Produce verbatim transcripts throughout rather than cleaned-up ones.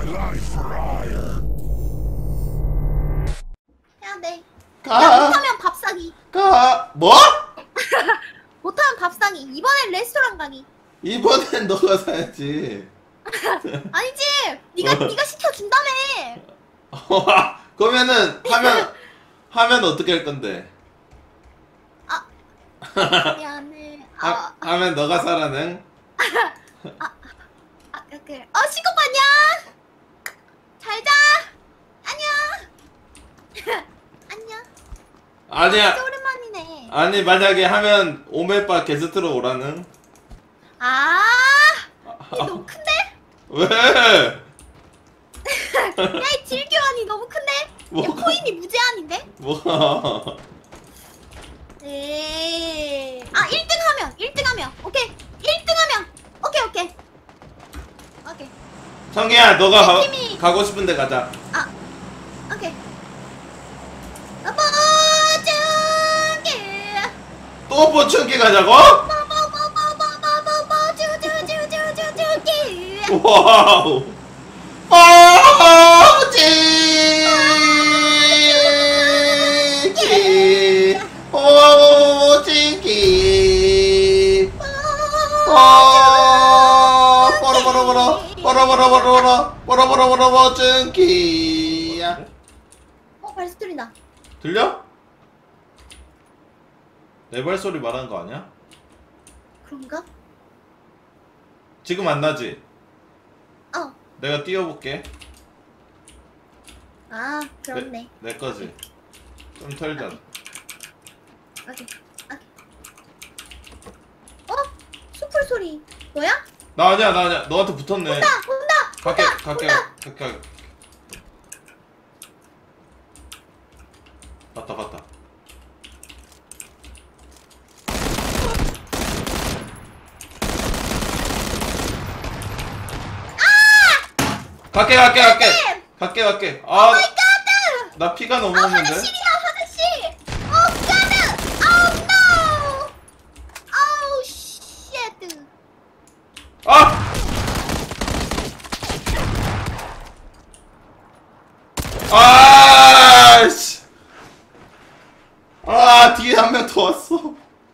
해야 돼. 가. 야, 못하면 밥 사기. 가. 뭐? 못하면 밥 사기. 이번엔 레스토랑 가기. 이번엔 너가 사야지. 아니지. 네가 어. 네가 시켜준다며. 그러면은 하면 하면 어떻게 할 건데? 미안해. 하, 아, 하면 너가 사라는? 아, 그래. 어, 신고 봤냐? 잘 자. 안녕. 안녕. 아니야. 진짜 오랜만이네. 아니 만약에 하면 오메빠 게스트로 오라는? 아, 이 너무 큰데? 왜? 야, 이 딜교환이 너무 큰데? 야, 뭐가? 코인이 무제한인데? 뭐가? 에이. 아, 일 등 하면, 일 등 하면. 오케이. 일 등 하면. 오케이, 오케이. 오케이. 성희야 너가 가, 팀이- 가고 싶은데 가자. 아, 오케이. 보증기. 또 보충기 가자고? 보증기. 와우. 보증기. 보증기. 어, 버러 버러 버러 버러 버러 버러 버러 버러 버러 버러 보증기야. 어, 발소리 나. 들려? 내 발소리 말하는 거 아니야? 그런가? 지금 안 나지? 어. 내가 띄워볼게. 아, 그렇네. 내, 내 거지. 좀 털자. 오케이. 오케이. 어? 수풀 소리. 너야? 나 아니야, 나 아니야. 너한테 붙었네. 온다! 온다! 갈게, 온다! 갈게, 온다! 갈게, 갈게. 봤다, 봤다. 갈게, 갈게, 갈게. 갈게, 갈게. 아, 가드! 나 피가 너무 아, 없는데. 화장실이야, 화장실! 어, 가드! Oh no! Oh shit! 아! 아, 씨. 아, 뒤에 한 명 더 왔어.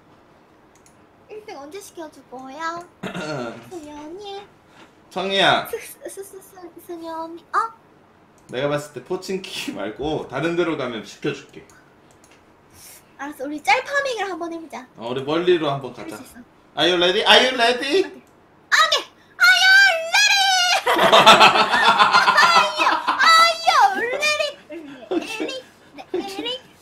일 등 언제 시켜줄 거야? 승현이. 성희야, 스스스스 승현이. 어? 내가 봤을 때 포칭키 말고 다른 데로 가면 시켜줄게. 알았어, 우리 짤 파밍을 한번 해보자. 어, 우리 멀리로 한번 할 가자. 수 있어. Are you ready? Are you ready? 오케이. Are you ready? Are you ready? Ready? Ready?